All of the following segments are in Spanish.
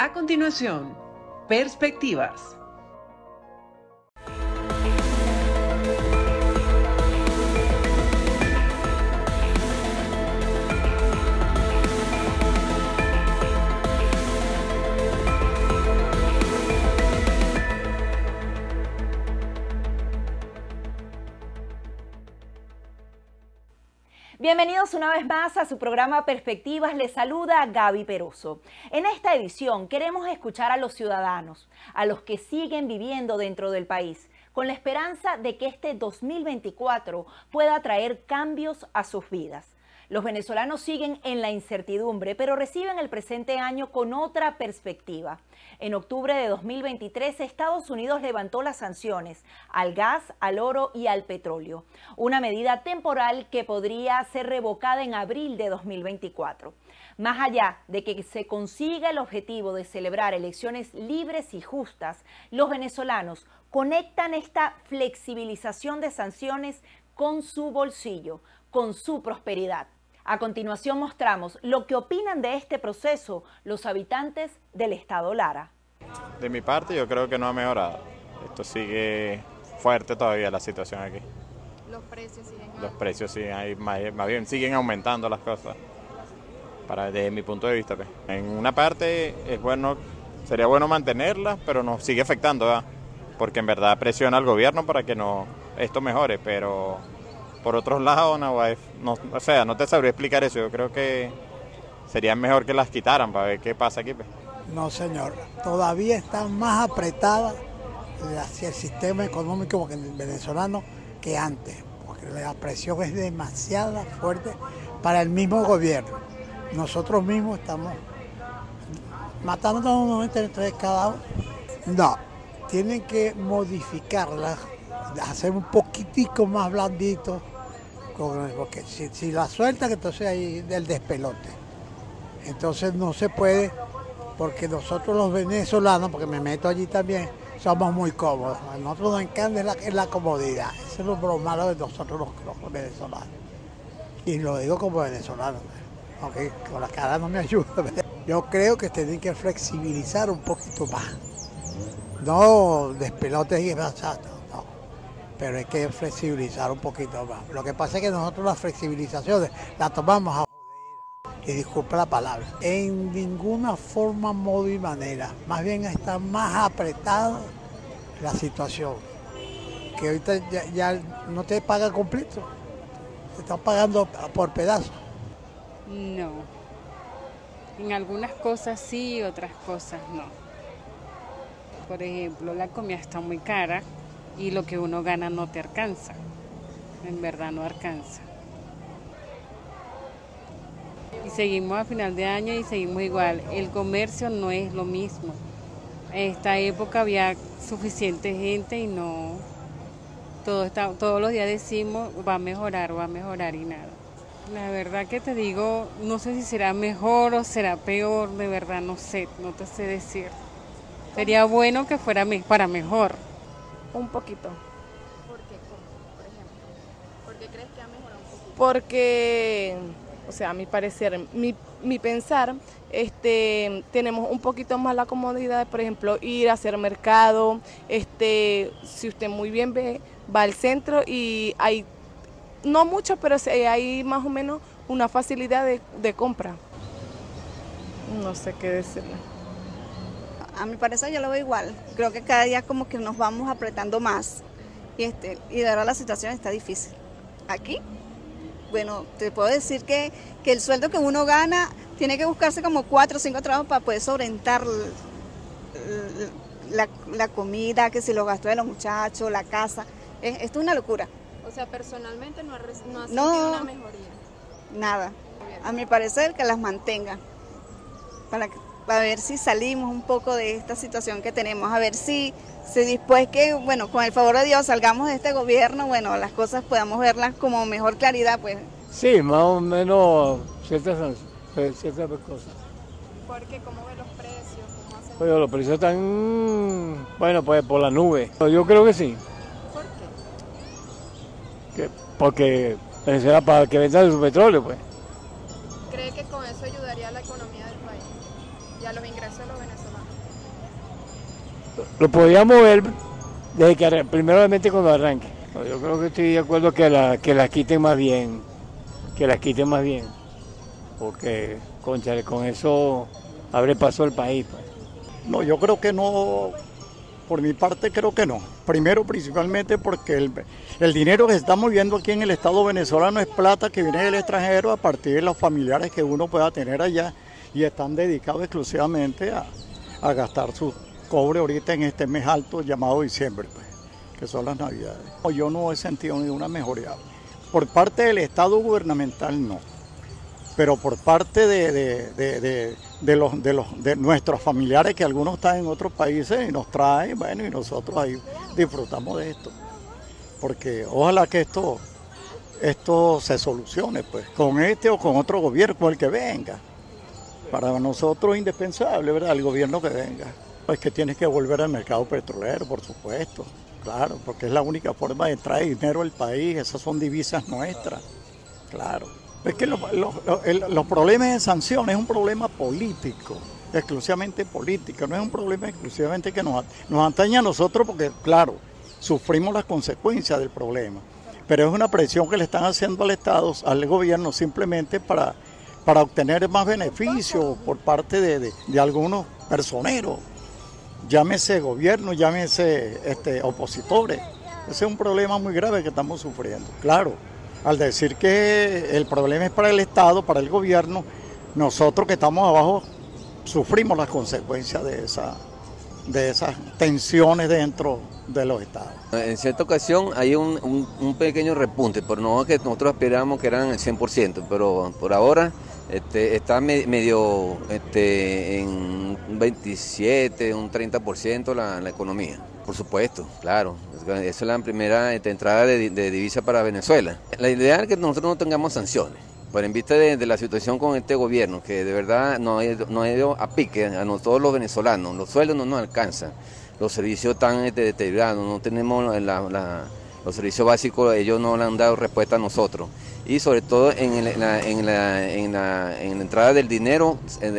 A continuación, Perspectivas. Bienvenidos una vez más a su programa Perspectivas. Les saluda Gaby Peroso. En esta edición queremos escuchar a los ciudadanos, a los que siguen viviendo dentro del país, con la esperanza de que este 2024 pueda traer cambios a sus vidas. Los venezolanos siguen en la incertidumbre, pero reciben el presente año con otra perspectiva. En octubre de 2023, Estados Unidos levantó las sanciones al gas, al oro y al petróleo, una medida temporal que podría ser revocada en abril de 2024. Más allá de que se consiga el objetivo de celebrar elecciones libres y justas, los venezolanos conectan esta flexibilización de sanciones con su bolsillo, con su prosperidad. A continuación mostramos lo que opinan de este proceso los habitantes del estado Lara. De mi parte yo creo que no ha mejorado. Esto sigue fuerte todavía la situación aquí. Los precios siguen altos. Los precios siguen ahí, más bien siguen aumentando las cosas. Desde mi punto de vista. Pues. En una parte es bueno, sería bueno mantenerlas, pero nos sigue afectando, ¿verdad? Porque en verdad presiona al gobierno para que esto mejore, pero por otros lados, no te sabría explicar eso. Yo creo que sería mejor que las quitaran para ver qué pasa aquí. Pues. No, señor. Todavía está más apretada hacia el sistema económico venezolano que antes, porque la presión es demasiado fuerte para el mismo gobierno. Nosotros mismos estamos matándonos unos entre cada uno. No, tienen que modificarla, hacer un poquitico más blandito, porque si la sueltan, entonces hay del despelote. Entonces no se puede, porque nosotros los venezolanos, porque me meto allí también, somos muy cómodos. A nosotros nos encanta la comodidad. Eso es lo malo de nosotros los venezolanos. Y lo digo como venezolano, aunque con la cara no me ayuda. Yo creo que tienen que flexibilizar un poquito más. No despelotes y demás. Pero hay que flexibilizar un poquito más. Lo que pasa es que nosotros las flexibilizaciones las tomamos a y disculpa la palabra, en ninguna forma, modo y manera. Más bien está más apretada la situación. Que ahorita ya no te paga completo, te están pagando por pedazos. No. En algunas cosas sí, otras cosas no. Por ejemplo, la comida está muy cara y lo que uno gana no te alcanza. En verdad no alcanza. Y seguimos a final de año y seguimos igual. El comercio no es lo mismo. En esta época había suficiente gente y no. Todos los días decimos va a mejorar y nada. La verdad que te digo, no sé si será mejor o será peor, de verdad no sé, no te sé decir. Sería bueno que fuera para mejor. Un poquito. ¿Por qué? Por ejemplo, ¿por qué crees que ha mejorado un poquito? Porque, o sea, a mi parecer, mi pensar, tenemos un poquito más la comodidad, por ejemplo, ir a hacer mercado, si usted muy bien ve, va al centro y hay, no mucho, pero hay más o menos una facilidad de compra. No sé qué decirle. A mi parecer yo lo veo igual, creo que cada día como que nos vamos apretando más y de verdad la situación está difícil. Aquí, bueno, te puedo decir que el sueldo que uno gana tiene que buscarse como 4 o 5 trabajos para poder solventar la comida, que si los gastos de los muchachos, la casa, esto es una locura. O sea, personalmente no ha sentido una mejoría. Nada, a mi parecer que las mantenga, para ver si salimos un poco de esta situación que tenemos, a ver si después que, bueno, con el favor de Dios salgamos de este gobierno, bueno, las cosas podamos verlas como mejor claridad, pues. Sí, más o menos ciertas cosas. ¿Por qué? ¿Cómo ve los precios? ¿Cómo hacen? Pues los precios están, bueno, pues por la nube. Yo creo que sí. ¿Por qué? Porque Venezuela para que venda su petróleo, pues. ¿Cree que con eso ayudaría a la economía del país? y a los ingresos de los venezolanos? Lo podíamos ver desde que primeramente cuando arranque. Yo creo que estoy de acuerdo que las quiten más bien, porque cónchale, con eso abre paso al país. Pues. No, yo creo que no, por mi parte creo que no. Primero, principalmente porque el dinero que se está moviendo aquí en el Estado venezolano es plata que viene del extranjero a partir de los familiares que uno pueda tener allá y están dedicados exclusivamente a gastar su cobre ahorita en este mes alto llamado diciembre, pues, que son las Navidades. Yo no he sentido ninguna mejoría. Por parte del Estado gubernamental no, pero por parte de nuestros familiares, que algunos están en otros países y nos traen, bueno, y nosotros ahí disfrutamos de esto. Porque ojalá que esto se solucione, pues, con este o con otro gobierno, con el que venga. Para nosotros es indispensable, ¿verdad?, el gobierno que venga. Es que tienes que volver al mercado petrolero, por supuesto, claro, porque es la única forma de traer dinero al país, esas son divisas nuestras, claro. Es que los problemas de sanciones es un problema político, exclusivamente político, no es un problema exclusivamente que nos atañe a nosotros porque, claro, sufrimos las consecuencias del problema, pero es una presión que le están haciendo al Estado, al gobierno, simplemente para obtener más beneficios por parte de algunos personeros. Llámese gobierno, llámese opositores. Ese es un problema muy grave que estamos sufriendo. Claro, al decir que el problema es para el Estado, para el gobierno, nosotros que estamos abajo sufrimos las consecuencias de esas tensiones dentro de los estados. En cierta ocasión hay un pequeño repunte, pero no que nosotros esperábamos que eran el 100%, pero por ahora está medio en un 27, un 30% la economía. Por supuesto, claro, esa es la primera entrada de divisa para Venezuela. La idea es que nosotros no tengamos sanciones, pero en vista de la situación con este gobierno, que de verdad nos ha ido a pique a todos los venezolanos, los sueldos no nos alcanzan, los servicios están deteriorados, no tenemos los servicios básicos, ellos no le han dado respuesta a nosotros. Y sobre todo en la entrada del dinero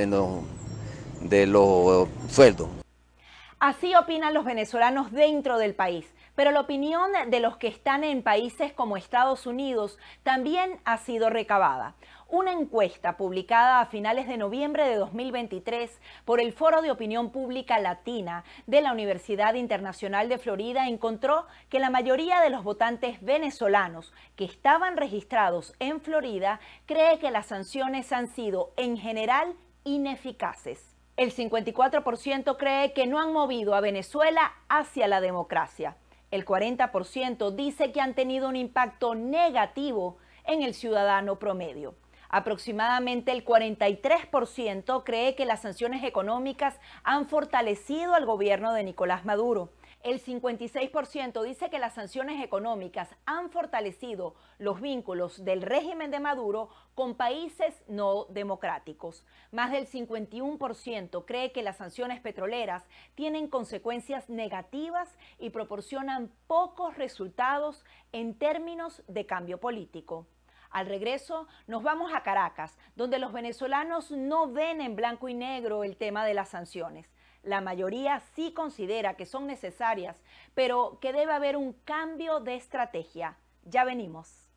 de los sueldos. Así opinan los venezolanos dentro del país, pero la opinión de los que están en países como Estados Unidos también ha sido recabada. Una encuesta publicada a finales de noviembre de 2023 por el Foro de Opinión Pública Latina de la Universidad Internacional de Florida encontró que la mayoría de los votantes venezolanos que estaban registrados en Florida cree que las sanciones han sido en general ineficaces. El 54% cree que no han movido a Venezuela hacia la democracia. El 40% dice que han tenido un impacto negativo en el ciudadano promedio. Aproximadamente el 43% cree que las sanciones económicas han fortalecido al gobierno de Nicolás Maduro. El 56% dice que las sanciones económicas han fortalecido los vínculos del régimen de Maduro con países no democráticos. Más del 51% cree que las sanciones petroleras tienen consecuencias negativas y proporcionan pocos resultados en términos de cambio político. Al regreso nos vamos a Caracas, donde los venezolanos no ven en blanco y negro el tema de las sanciones. La mayoría sí considera que son necesarias, pero que debe haber un cambio de estrategia. Ya venimos.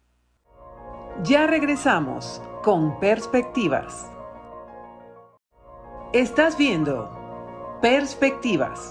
Ya regresamos con Perspectivas. Estás viendo Perspectivas.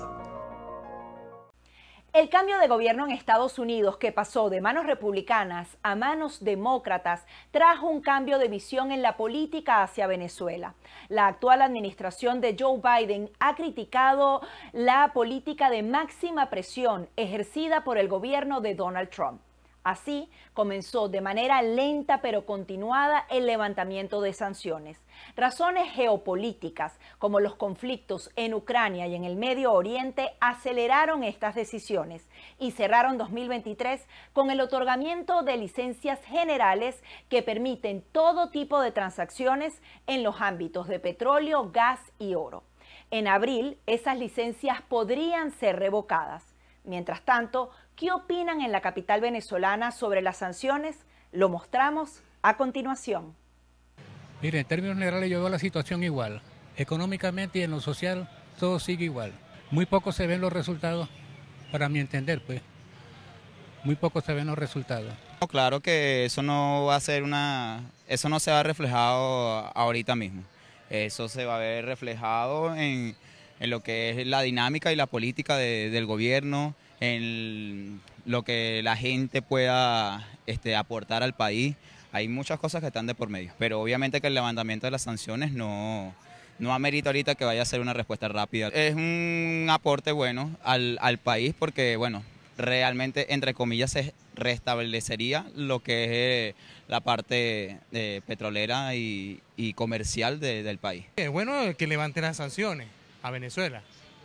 El cambio de gobierno en Estados Unidos, que pasó de manos republicanas a manos demócratas, trajo un cambio de visión en la política hacia Venezuela. La actual administración de Joe Biden ha criticado la política de máxima presión ejercida por el gobierno de Donald Trump. Así comenzó de manera lenta pero continuada el levantamiento de sanciones. Razones geopolíticas como los conflictos en Ucrania y en el Medio Oriente aceleraron estas decisiones y cerraron 2023 con el otorgamiento de licencias generales que permiten todo tipo de transacciones en los ámbitos de petróleo, gas y oro. En abril, esas licencias podrían ser revocadas. Mientras tanto, ¿qué opinan en la capital venezolana sobre las sanciones? Lo mostramos a continuación. Mire, en términos generales yo veo la situación igual. Económicamente y en lo social todo sigue igual. Muy poco se ven los resultados, para mi entender, pues. Muy poco se ven los resultados. Claro que eso no va a ser eso no se va a ver reflejado ahorita mismo. Eso se va a ver reflejado en lo que es la dinámica y la política del gobierno, en lo que la gente pueda aportar al país. Hay muchas cosas que están de por medio, pero obviamente que el levantamiento de las sanciones no amerita ahorita que vaya a ser una respuesta rápida. Es un aporte bueno al país porque, bueno, realmente, entre comillas, se restablecería lo que es la parte petrolera y comercial del país. Es bueno que levanten las sanciones a Venezuela.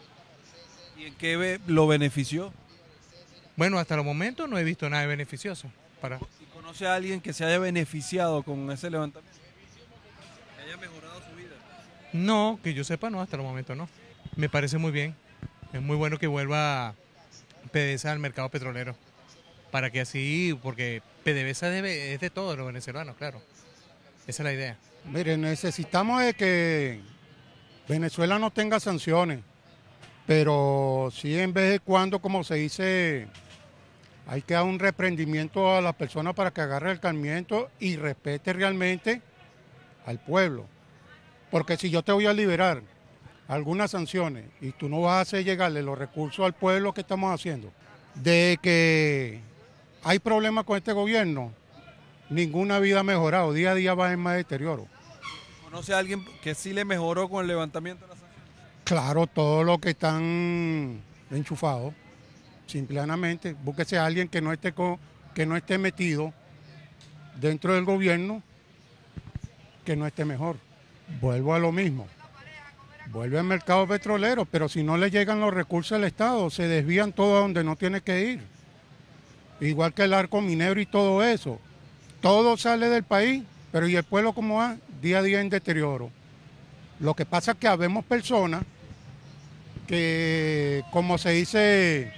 ¿Y en qué lo benefició? Bueno, hasta el momento no he visto nada beneficioso. ¿Y conoce a alguien que se haya beneficiado con ese levantamiento? ¿Que haya mejorado su vida? No, que yo sepa no, hasta el momento no. Me parece muy bien. Es muy bueno que vuelva PDVSA al mercado petrolero. Para que así, porque PDVSA es de todos los venezolanos, claro. Esa es la idea. Mire, necesitamos de que Venezuela no tenga sanciones, pero sí en vez de cuando, como se dice, hay que dar un reprendimiento a la persona para que agarre el carmiento y respete realmente al pueblo. Porque si yo te voy a liberar algunas sanciones y tú no vas a hacer llegarle los recursos al pueblo, ¿qué estamos haciendo? De que hay problemas con este gobierno, ninguna vida ha mejorado, día a día va en más deterioro. ¿Conoce a alguien que sí le mejoró con el levantamiento de las sanciones? Claro, todos los que están enchufados, simplemente, búsquese a alguien que no esté metido dentro del gobierno, que no esté mejor. Vuelvo a lo mismo. Vuelve al mercado petrolero, pero si no le llegan los recursos al Estado, se desvían todo a donde no tiene que ir. Igual que el arco minero y todo eso. Todo sale del país, pero ¿y el pueblo cómo va? Día a día en deterioro. Lo que pasa es que habemos personas que, como se dice,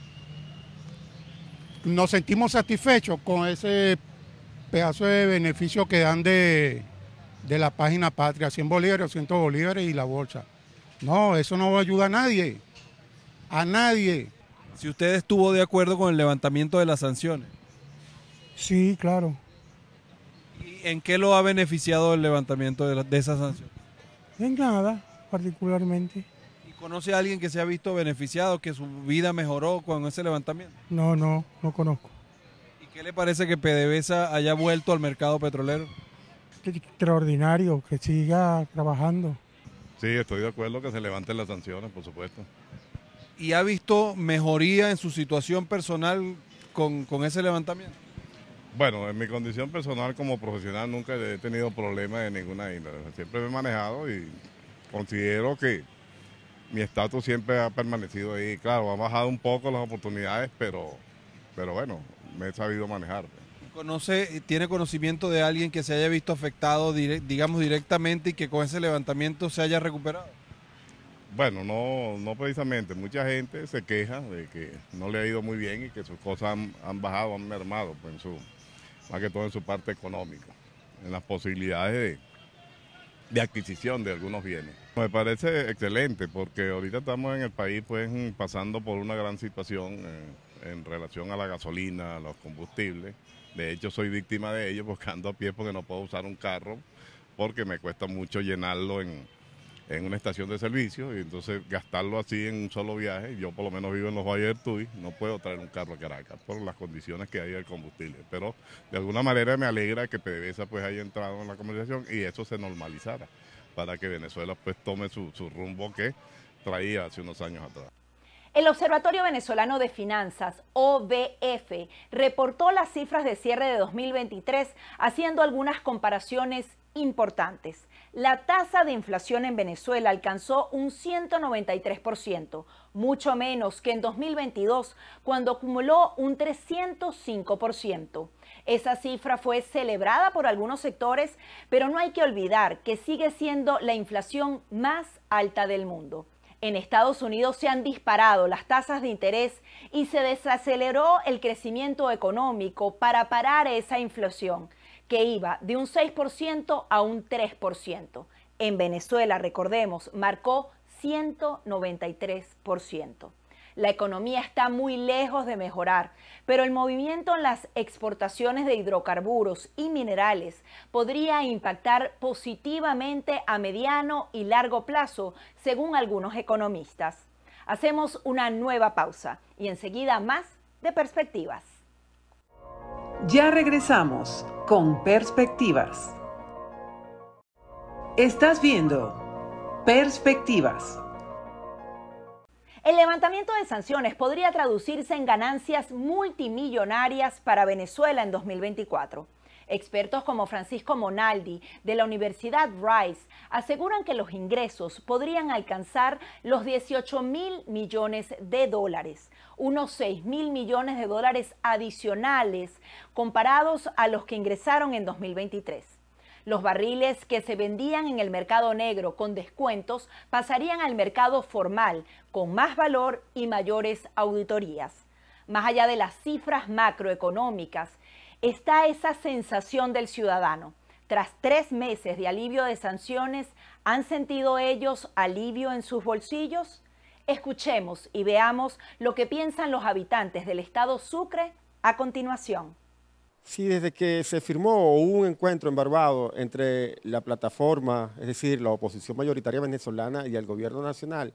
nos sentimos satisfechos con ese pedazo de beneficio que dan de la página Patria, 100 bolívares, 200 bolívares y la bolsa. No, eso no va a ayudar a nadie. A nadie. Si usted estuvo de acuerdo con el levantamiento de las sanciones. Sí, claro. ¿Y en qué lo ha beneficiado el levantamiento de esas sanciones? En nada, particularmente. ¿Y conoce a alguien que se ha visto beneficiado, que su vida mejoró con ese levantamiento? No conozco. ¿Y qué le parece que PDVSA haya vuelto al mercado petrolero? Extraordinario, que siga trabajando. Sí, estoy de acuerdo que se levanten las sanciones, por supuesto. ¿Y ha visto mejoría en su situación personal con ese levantamiento? Bueno, en mi condición personal como profesional nunca he tenido problemas de ninguna índole. Siempre me he manejado y considero que mi estatus siempre ha permanecido ahí. Claro, ha bajado un poco las oportunidades, pero bueno, me he sabido manejar. ¿Tiene conocimiento de alguien que se haya visto afectado, digamos, directamente y que con ese levantamiento se haya recuperado? Bueno, no precisamente. Mucha gente se queja de que no le ha ido muy bien y que sus cosas han bajado, han mermado, pues, más que todo en su parte económica, en las posibilidades de adquisición de algunos bienes. Me parece excelente porque ahorita estamos en el país pues pasando por una gran situación en relación a la gasolina, a los combustibles. De hecho, soy víctima de ello porque ando a pie porque no puedo usar un carro porque me cuesta mucho llenarlo en una estación de servicio y entonces gastarlo así en un solo viaje. Yo por lo menos vivo en los Valles del Tuy, no puedo traer un carro a Caracas por las condiciones que hay del combustible. Pero de alguna manera me alegra que PDVSA pues haya entrado en la conversación y eso se normalizara para que Venezuela pues tome su rumbo que traía hace unos años atrás. El Observatorio Venezolano de Finanzas, OVF, reportó las cifras de cierre de 2023 haciendo algunas comparaciones importantes. La tasa de inflación en Venezuela alcanzó un 193%, mucho menos que en 2022, cuando acumuló un 305%. Esa cifra fue celebrada por algunos sectores, pero no hay que olvidar que sigue siendo la inflación más alta del mundo. En Estados Unidos se han disparado las tasas de interés y se desaceleró el crecimiento económico para parar esa inflación, que iba de un 6% a un 3%. En Venezuela, recordemos, marcó 193%. La economía está muy lejos de mejorar, pero el movimiento en las exportaciones de hidrocarburos y minerales podría impactar positivamente a mediano y largo plazo, según algunos economistas. Hacemos una nueva pausa y enseguida más de Perspectivas. Ya regresamos con Perspectivas. Estás viendo Perspectivas. El levantamiento de sanciones podría traducirse en ganancias multimillonarias para Venezuela en 2024. Expertos como Francisco Monaldi de la Universidad Rice aseguran que los ingresos podrían alcanzar los 18.000 millones de dólares, unos 6.000 millones de dólares adicionales comparados a los que ingresaron en 2023. Los barriles que se vendían en el mercado negro con descuentos pasarían al mercado formal con más valor y mayores auditorías. Más allá de las cifras macroeconómicas, está esa sensación del ciudadano. Tras 3 meses de alivio de sanciones, ¿han sentido ellos alivio en sus bolsillos? Escuchemos y veamos lo que piensan los habitantes del estado Sucre a continuación. Sí, desde que se firmó un encuentro en Barbados entre la plataforma, es decir, la oposición mayoritaria venezolana y el gobierno nacional,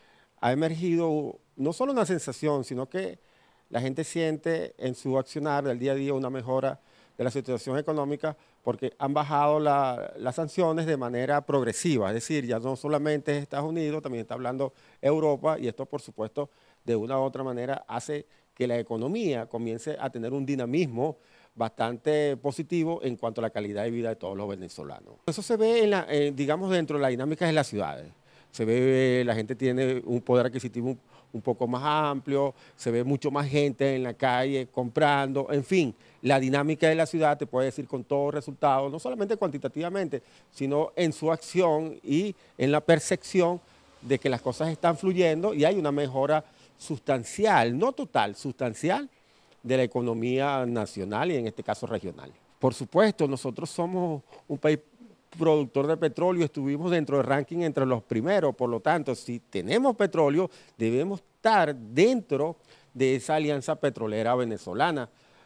ha emergido no solo una sensación, sino que la gente siente en su accionar del día a día una mejora de la situación económica porque han bajado las sanciones de manera progresiva, es decir, ya no solamente es Estados Unidos, también está hablando Europa y esto, por supuesto, de una u otra manera hace que la economía comience a tener un dinamismo bastante positivo en cuanto a la calidad de vida de todos los venezolanos. Eso se ve, digamos, dentro de las dinámicas de las ciudades. Se ve, la gente tiene un poder adquisitivo un poco más amplio, se ve mucho más gente en la calle comprando, en fin, la dinámica de la ciudad te puede decir con todos resultados, no solamente cuantitativamente, sino en su acción y en la percepción de que las cosas están fluyendo y hay una mejora sustancial, no total, sustancial, de la economía nacional y en este caso regional. Por supuesto, nosotros somos un país productor de petróleo, estuvimos dentro del ranking entre los primeros, por lo tanto, si tenemos petróleo, debemos estar dentro de esa alianza petrolera venezolana,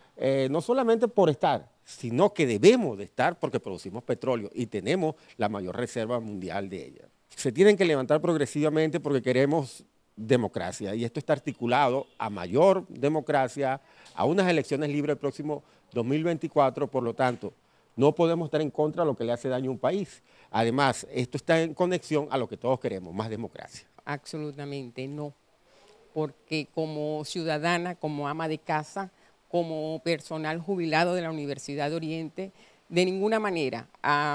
no solamente por estar, sino que debemos de estar porque producimos petróleo y tenemos la mayor reserva mundial de ella. Se tienen que levantar progresivamente porque queremos democracia y esto está articulado a mayor democracia, a unas elecciones libres el próximo 2024, por lo tanto, no podemos estar en contra de lo que le hace daño a un país. Además, esto está en conexión a lo que todos queremos, más democracia. Absolutamente no, porque como ciudadana, como ama de casa, como personal jubilado de la Universidad de Oriente, de ninguna manera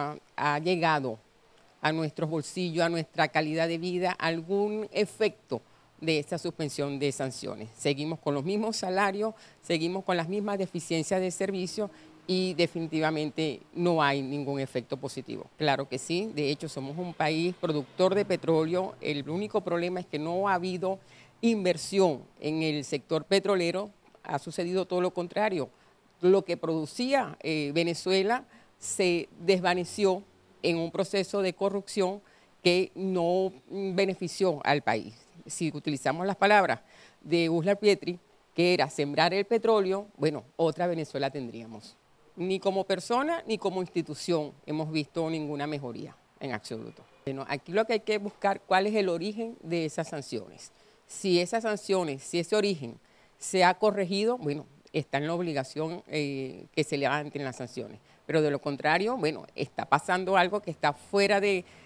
ha llegado a nuestros bolsillos, a nuestra calidad de vida, algún efecto de esta suspensión de sanciones. Seguimos con los mismos salarios, seguimos con las mismas deficiencias de servicio y definitivamente no hay ningún efecto positivo. Claro que sí, de hecho somos un país productor de petróleo, el único problema es que no ha habido inversión en el sector petrolero, ha sucedido todo lo contrario. Lo que producía Venezuela se desvaneció en un proceso de corrupción que no benefició al país. Si utilizamos las palabras de Uslar Pietri, que era sembrar el petróleo, bueno, otra Venezuela tendríamos. Ni como persona ni como institución hemos visto ninguna mejoría en absoluto. Bueno, aquí lo que hay que buscar cuál es el origen de esas sanciones. Si esas sanciones, si ese origen se ha corregido, bueno, está en la obligación que se levanten las sanciones. Pero de lo contrario, bueno, está pasando algo que está fuera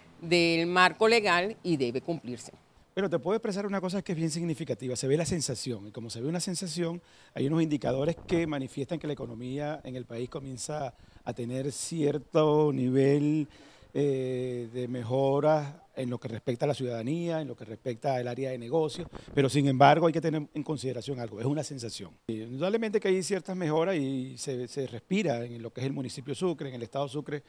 del marco legal y debe cumplirse. Pero te puedo expresar una cosa que es bien significativa, se ve la sensación, y como se ve una sensación, hay unos indicadores que manifiestan que la economía en el país comienza a tener cierto nivel de mejora en lo que respecta a la ciudadanía, en lo que respecta al área de negocios, pero sin embargo hay que tener en consideración algo, es una sensación. Indudablemente que hay ciertas mejoras y se respira en lo que es el municipio Sucre, en el estado Sucre,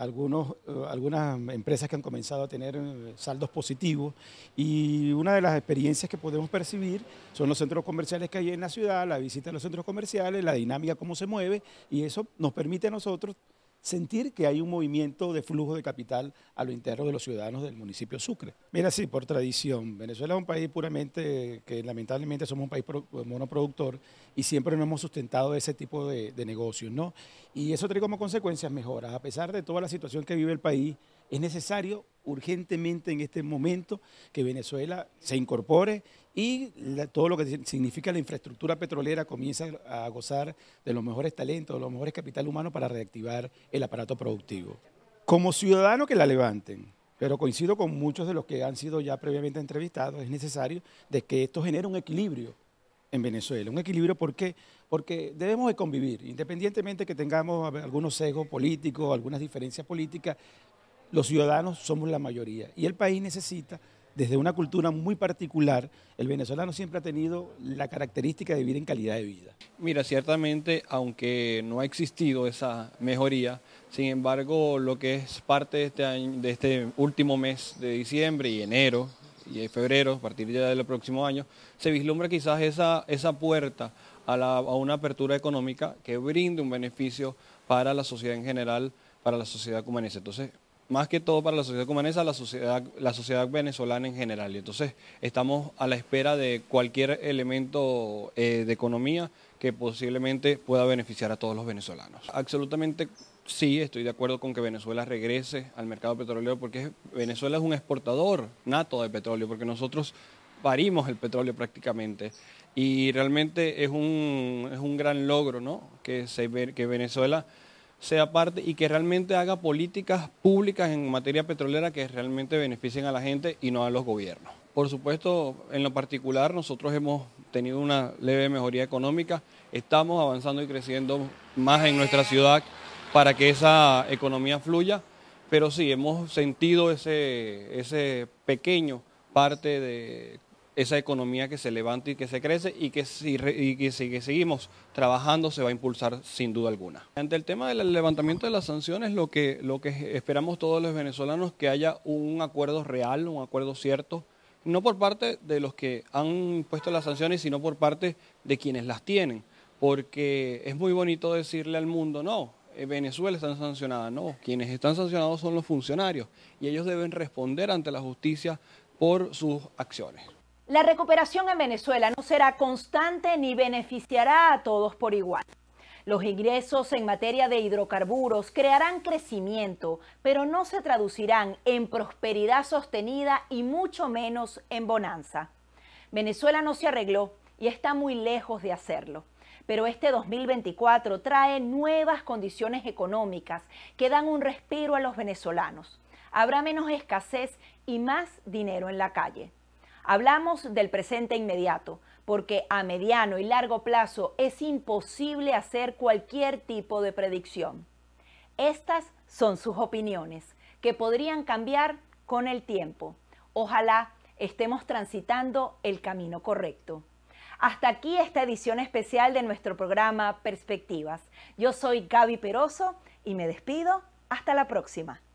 algunas empresas que han comenzado a tener saldos positivos y una de las experiencias que podemos percibir son los centros comerciales que hay en la ciudad, la visita a los centros comerciales, la dinámica, cómo se mueve y eso nos permite a nosotros sentir que hay un movimiento de flujo de capital a lo interno de los ciudadanos del municipio Sucre. Mira, sí, por tradición, Venezuela es un país puramente que lamentablemente somos un país monoproductor y siempre nos hemos sustentado ese tipo de negocios, ¿no? Y eso trae como consecuencias mejoras. A pesar de toda la situación que vive el país, es necesario urgentemente en este momento que Venezuela se incorpore y todo lo que significa la infraestructura petrolera comienza a gozar de los mejores talentos, de los mejores capital humano para reactivar el aparato productivo. Como ciudadano que la levanten, pero coincido con muchos de los que han sido ya previamente entrevistados, es necesario de que esto genere un equilibrio en Venezuela. Un equilibrio porque debemos de convivir, independientemente que tengamos algunos sesgos políticos, algunas diferencias políticas, los ciudadanos somos la mayoría y el país necesita, desde una cultura muy particular, el venezolano siempre ha tenido la característica de vivir en calidad de vida. Mira, ciertamente, aunque no ha existido esa mejoría, sin embargo, lo que es parte de este año, de este último mes de diciembre y enero y febrero, a partir ya del próximo año, se vislumbra quizás esa puerta a una apertura económica que brinde un beneficio para la sociedad en general, para la sociedad cumanesa. Entonces, más que todo para la sociedad cumanesa, la sociedad venezolana en general. Y entonces estamos a la espera de cualquier elemento de economía que posiblemente pueda beneficiar a todos los venezolanos. Absolutamente sí, estoy de acuerdo con que Venezuela regrese al mercado petrolero porque Venezuela es un exportador nato de petróleo, porque nosotros parimos el petróleo prácticamente. Y realmente es un gran logro, ¿no? Que Venezuela sea parte y que realmente haga políticas públicas en materia petrolera que realmente beneficien a la gente y no a los gobiernos. Por supuesto, en lo particular, nosotros hemos tenido una leve mejoría económica, estamos avanzando y creciendo más en nuestra ciudad para que esa economía fluya, pero sí, hemos sentido ese pequeño parte de esa economía que se levanta y que se crece y que si seguimos trabajando se va a impulsar sin duda alguna. Ante el tema del levantamiento de las sanciones, lo que esperamos todos los venezolanos que haya un acuerdo real, un acuerdo cierto, no por parte de los que han puesto las sanciones, sino por parte de quienes las tienen, porque es muy bonito decirle al mundo, no, Venezuela está sancionada, no, quienes están sancionados son los funcionarios y ellos deben responder ante la justicia por sus acciones. La recuperación en Venezuela no será constante ni beneficiará a todos por igual. Los ingresos en materia de hidrocarburos crearán crecimiento, pero no se traducirán en prosperidad sostenida y mucho menos en bonanza. Venezuela no se arregló y está muy lejos de hacerlo. Pero este 2024 trae nuevas condiciones económicas que dan un respiro a los venezolanos. Habrá menos escasez y más dinero en la calle. Hablamos del presente inmediato, porque a mediano y largo plazo es imposible hacer cualquier tipo de predicción. Estas son sus opiniones, que podrían cambiar con el tiempo. Ojalá estemos transitando el camino correcto. Hasta aquí esta edición especial de nuestro programa Perspectivas. Yo soy Gaby Peroso y me despido. Hasta la próxima.